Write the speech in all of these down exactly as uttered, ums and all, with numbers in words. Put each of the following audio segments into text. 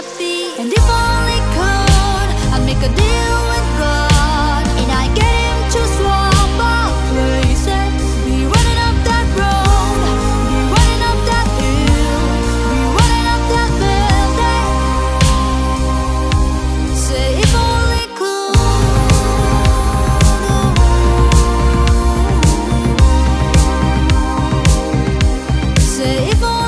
happy. And if only could, I'd make a deal with God, and I get him to swap our places. Be running up that road, be running up that hill, be running up that building. Say if only could. Say if only.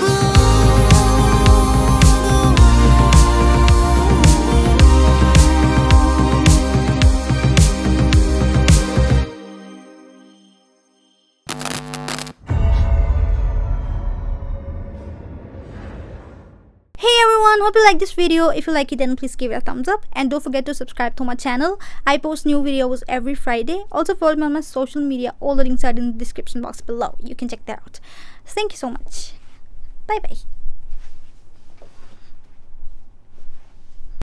Hey everyone, hope you like this video. If you like it, then please give it a thumbs up, and don't forget to subscribe to my channel. I post new videos every Friday. Also follow me on my social media. All the links are in the description box below. You can check that out. Thank you so much. Bye bye.